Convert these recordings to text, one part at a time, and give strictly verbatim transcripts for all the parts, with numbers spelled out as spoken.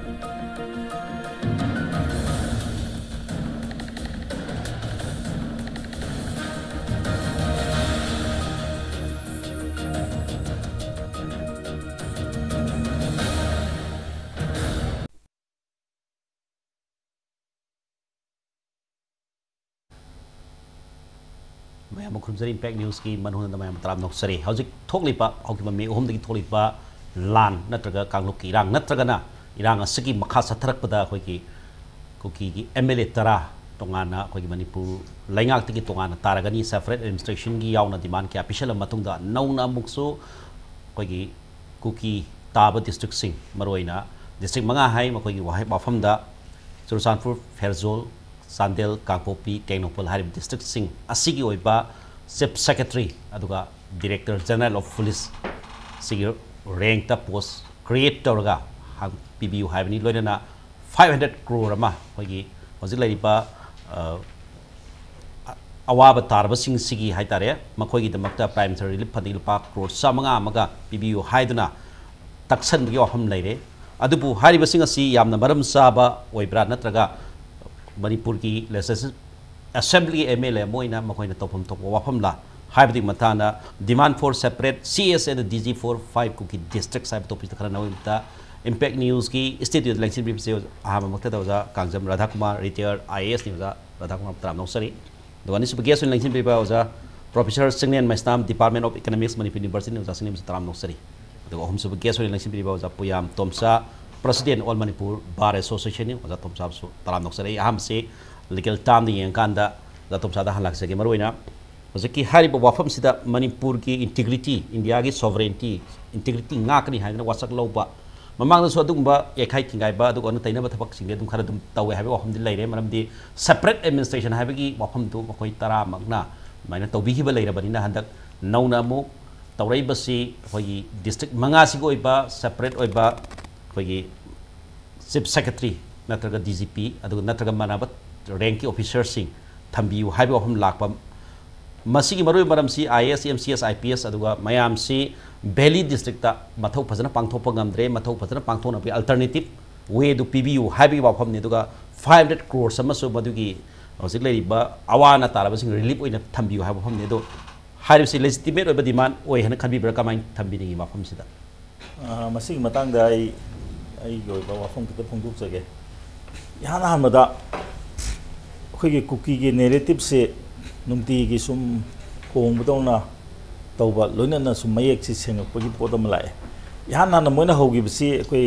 Ma'am खुमजरी impact news की मनहून ma'am तराम Nausari हौजिक थोकलिपा हौकी mummy अहुम दगी थोकलिपा लान नत्रगा कांगलुक की इरांग नत्रगना इरांग असगी मखा सथरकपदा अखोइगी कुकी की एमएलए तरा तोंगाना अखोइगी मणिपुर लैंगाक्तगी तोंगाना तारगनी सेपरेट एडमिनिस्ट्रेशन की यावना डिमांड क्या पिछल मतुंगदा नौना मुक्सु अखोइगी कुकी ताब डिस्ट्रिक्ट सिंह मरोइना डिस्ट्रिक्ट मंगा हाई मखोइगी वाहे बाफमदा Churachandpur Pherzawl Sandel Kangpopi Tengnopal Harib District Sing Asigi Oiba Chief Secretary Aduga Director General of Police Sigir ranked the post create Torga P B U Havani Loina five hundred crore ma Hogi Hozilaiba Awaba Tarba Sing Sigi Haitare Makogi the Makta Prime Minister Lipadil Park Road Samanga Maga P B U Haiduna Taksan Yoham Lady Adubu Hariba Singasi Yamna Maram Saba Oibra Natraga Manipur की legislative assembly M L A मोइना मकोइना तोपम तोप वाफम ला हाइबदी Matana demand for separate C S and D G for five Kuki districts साइब तोपिस तखरा नवइता impact news की institute election brief से आहा मक्ता तवजा Kangjam Radhakumar retired I A S न्यूज़ा राधाकुमार तराम नौसरी दोवानी सुपर गेस्ट election brief आउजा Professor Chinglen Maisnam Department of Economics Manipur University न्यूज़ा सिंह तराम नौसरी दो हम सुपर गेस्ट election brief आउजा Puyam Tomcha President All Manipur Bar Association ni Wajah Tomcha su taram noksari aham se legal term ni yang kanda Wajah Tomcha dah halak segi maruina Wajah ki hari bawafam sida Manipur ki integrity India ki sovereignty integrity ngak ni hai na wasak lau ba mamang su adung ba ekai tinggai ba adung anu taina ba thapak singde dum khara dum tawe hai wafam dil lai re maram di separate administration hai ba ki wafam tu makoi tara magna maina tawbi hi ba lai ra bani na handak nauna mu tawrai ba si hoi district manga si go iba separate oi ba Hogi Chief Secretary Natraga D G P Adu Natraga Manabat ranking officer sing Thambiu Haibu Hum Lakpam Masigi Maru Maram si I A S M C S I P S Aduga Mayam si Beli district ta Mathau Pazana Pangthopa Gamdre Mathau Pazana Pangthona bi alternative way do P B U Haibu Wapam Neduga five hundred crores Samasu Madugi Osikleri ba Awana Taraba sing relief in Thambiu Haibu Hum Nedo Harib si legitimate over demand Oy Hana Kanbi Brakaman Thambini Wapam Sida Masig Matanga I go bawa phone kita phone duk sage. यहाँ ना हम बता कोई के cookie के narrative से नुम्ती की सुम Kong बताऊँ ना तो बा लोइना ना सुम मये एक चीज़ सेंग कोई पोता मलाई. यहाँ ना ना मोइना होगी बसी कोई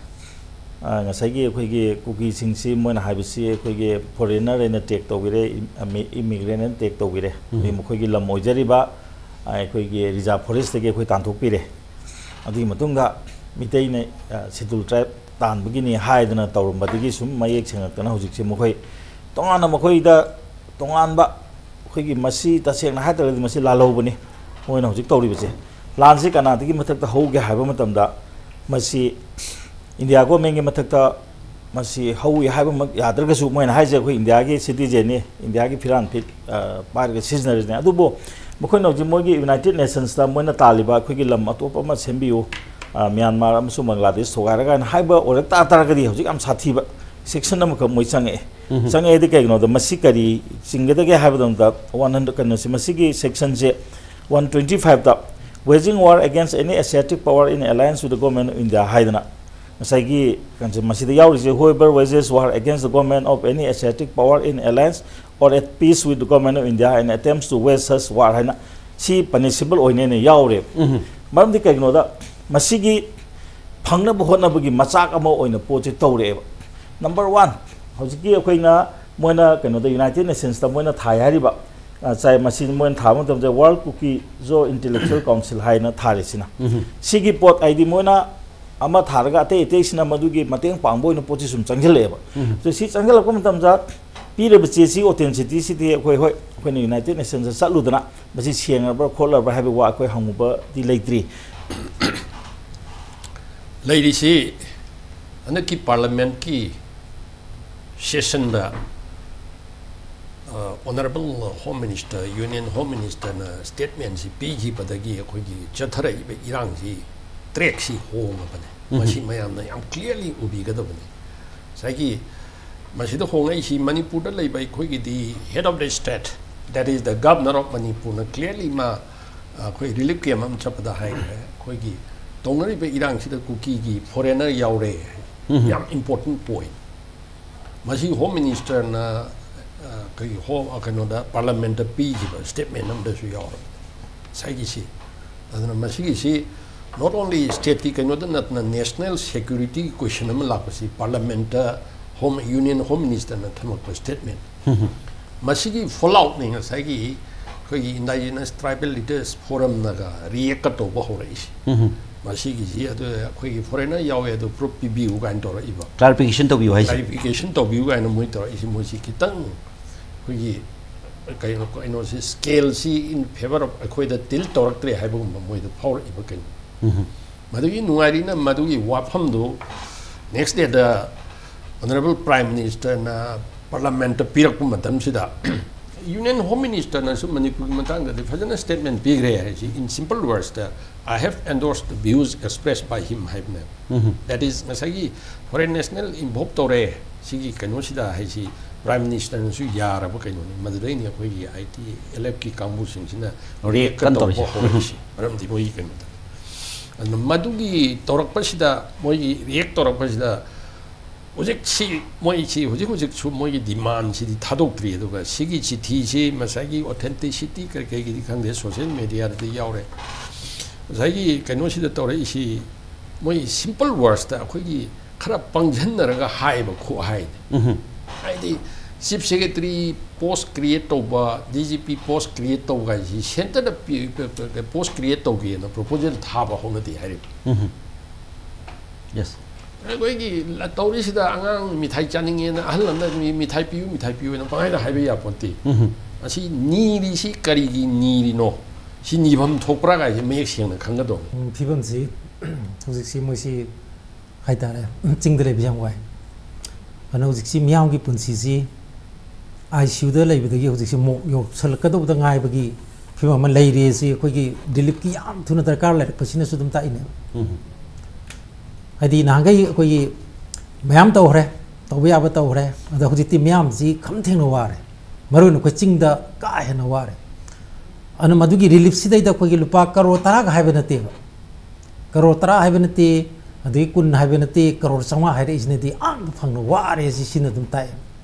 ngasagi कोई के कुकी सिंग सी मोइना हाई बसी कोई के foreigner ने take तो गिरे immigrant ने take तो गिरे. कोई के लम ओजरी बा कोई के reserve forest के कोई तांतुक पिरे. अभी मतुंगा मिटे ने शेड्यूल ट्राइब तान बगिनी हाइदना तौरम बदगी सुम मयेक सेंगतना हुजिकसे मखोय तोंगाना मखोयदा तोंगानबा खोयगी मसी तसेंगना हाइतरदि मसी लालौबनी मोयना हुजिक तौरिबसे लानसे कनादगी मथक्ता होगे हाइबा मतमदा मसी इंडिया गवर्नमेंट मथक्ता मसी हौई हाइबा मक यादरगसु मोयना हाइजे खोय इंडिया के सिटीजन ने इंडिया के फिरान फिट पारगे सिजनर्स ने अदुबो मखोयना हुजि मोगी यूनाइटेड नेशंस ता मोयना तालिबा खोयगी लम अतोपा मा सेंबियो Myanmar amsu Bangladesh sogairaga haiba orakta ataragadi hojik am sathiba section am kam moi change change edi kai no da masikari singeda ge haibadam da one hundred kan si masigi section je one twenty-five da waging war against any Asiatic power in alliance with the government of India haidana masagi kan se masida yauri je whoever wages war against the government of any Asiatic power in alliance or at peace with the government of India and attempts to wage such war haina si punishable oine ne yaure maram di kai no da Masigi Pangna Bohonabagi Masak Amo in a poche tore. Number one, Hosiki Aquina Mona Kano, the United Nations, the Mona Tayariba, Sai Masin Mon Tamant of the World Kuki Zo Intellectual Council Haina Tarisina. Sigi Pot Id Mona Amatarga, Tation Madugi, Mating Pambo in a position Changeleva. So see Angela Comatamza, Peter Bachisi, authenticity when the United Nations Saludana, but she's here about color by having walk with Hamuba, the late three. Ladies, and the Parliament key session the Honorable Home Minister, Union Home Minister, statements, P G Padagi, Chatara, Iranzi, Trexi home. masi mayam na yam clearly ubi ga dabani sagi masi da hongai si Manipur da lay bai khoi gi di head of the state, that is the governor of Manipur na clearly ma khoi relief kem am chap da hai khoi gi tongnari be irang si da Kuki gi foreigner yaure yam important point masi home minister na kai home akano da parliament pi gi statement nam da su yaur sagi si adana masi gi si not only state ki kano da na national security question am la pasi parliament home union home minister na thamak statement masi gi fallout ni ngai gi khoi indigenous tribal leaders forum na ga react to ba hore is masi gi ji adu khoi foreigner yawe adu proof view ga to ra iba clarification to view hai clarification to view ga na moi to is mo si kitang khoi kai no ko ino si scale si in favor of khoi da til to rak tre hai bu moi da power iba ken madu gi nuari na madu gi wafam do next day the honorable prime minister na parliament pirak pu matam sida union home minister na su Manipur matang da fajana statement big re hai in simple words that I have endorsed the views expressed by him have mm-hmm. that is masagi foreign national involved to re sigi kanu sida hai si prime minister na su yara ba kanu ni madrai ni ko gi I T L F ki kambu sing sina re kan to ho si ram di moi kan an madugi torak pa sida moi react torak pa sida 오직 시 뭐이지 오직 오직 주 뭐이 디만 시디 타독들이도가 시기 지티시 마사기 오텐티시티 그렇게 얘기 강대 소셜 미디어도 야오래 자기 간노시도 또래 이시 뭐이 심플 워스다 거기 카라 방전나라가 하이버 코 하이 아이디 십 세계들이 포스트 크리에이터바 디지피 포스트 크리에이터가 이 센터의 포스트 크리에이터기에 프로포절 타바 홍어디 하리 yes 거기 떠오르시다 안강 미타이 짜닝에는 할란다 미타이 피우 미타이 피우는 방에다 하이베야 본티 아시 니리시 까리기 니리노 신이범 톡브라가 이제 매식는 강가도 비범지 혹시 뭐시 하이다래 징들의 비상과에 어느 혹시 미양기 분시지 아이시우더 레이브더기 혹시 뭐 설거도보다 가이버기 비범만 레이리시 거기 딜립기 양 두는 달깔 레 거시는 수좀 따이네 하디 나가이 거기 매암 떠오래 떠비야 버 떠오래 나 혹시 티 매암지 감탱 노와래 마루는 그 징다 까해 노와래 अन मधुगी relief सिदा कोई लुपा करोड़ तरह का highway नती करोड़ तरह highway नती अभी कुन हाइवे नती करोड़ चौवा हाइवे इसने दी आंग फंगनो वारे सिसिन तुम ताए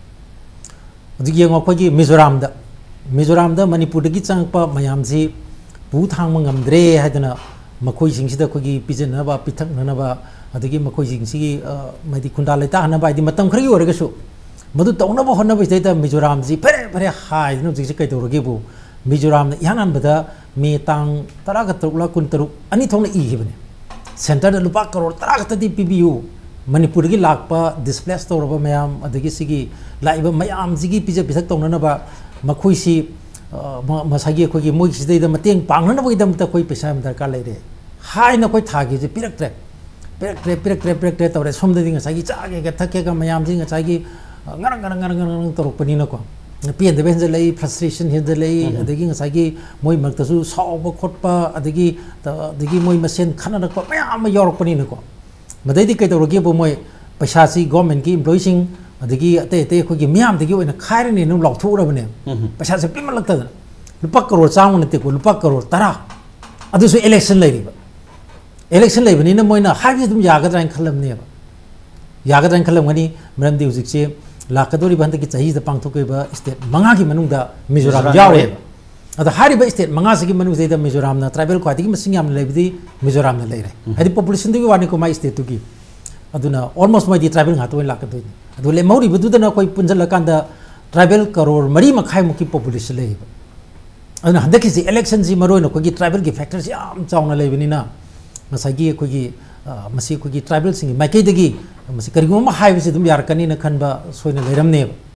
अभी ये कोई मिजोरम द मिजोरम द मणिपुर की चंगपा मयाम जी बुथांग मंगमद्रे है जना मकोई सिंगसिदा कोई पिजन नबा पिथक नबा अभी मकोई सिंगसी मधी खुंडा लेता हनबा इदी मतम खरी ओरगसु मधु तौनबो हनबो इदा मिजोरम जी फरे फरे हाई नो जिसे कई तौरगेबु मिजोरम यहाँ मे तांग तरह तरुक कुन तरुक अनी थोड़ा इबने सेंटर लुपा करोड़ तरह खी पीबू मणिपुर की लाप डिस्प्लेस तौरब मैम लाइब मैम से पीज पीथक तौनब मखोसी मसागी अखोई मोईद मतें पांगनबगीदमत अखोई पैसा दरकार लेरे हाइन अखोई थागे पीरक्ट्रे पीरक्ट्रे पीरक्ट्रे पीरक्ट्रे तौरे सोमदी चागे थके मैम से गरंग गरंग गरंग गरंग तौरपनीको पेन हेंजल फ्रस्ट्रेशन हेंजल अगी मोई मक्तसु साउब खोटप अगी मोई मसेन खनरक मैम यौरपनीको मददी कईतौरगे मोई पैसा से गवर्नमेंट की एम्प्लॉइसिंग अगी अतई अतई अखोई मैम खायरने लौथोरबने पैसा से पीमलक्तदना लुपा करोड़ चांग नतेको लुपा करोड़ तरह अदुसु इलेक्शन लेरिबा इलेक्शन लेबनिना मोइना हाइबे दुम यागद्रा खलमनेबा यागद्रा खलमगनी मरमदि हुजिकसे लाकदोरी बंद की चाहिए पांथोकेबा स्टेट मंगा की मनुंगदा मिजोरम यावे अद हारिबा स्टेट मंगा से की मनुंग जेदा मिजोरम ना ट्राइबल क्वाटी की मसिंग याम लेबदी मिजोरम ना लेरे हदि पॉपुलेशन दि वानी को माइ स्टेट तुकी अदुना ऑलमोस्ट माइ दि ट्राइबल हातो लाकदोनी अदु ले मौरी बदुदना कोई पुंजल कांदा ट्राइबल करोड़ मरी मखाई मुकी पॉपुलेशन लेबा अदुना हदकी से इलेक्शन जी मरोइनो कोगी ट्राइबल की फैक्टर्स याम चावना लेबनिना मसागी कोगी मसी कोगी ट्राइबल सिंग माइकेदगी मसी करिगोम हाइबसे दुम यारकनी न खनबा सोइना लेरमने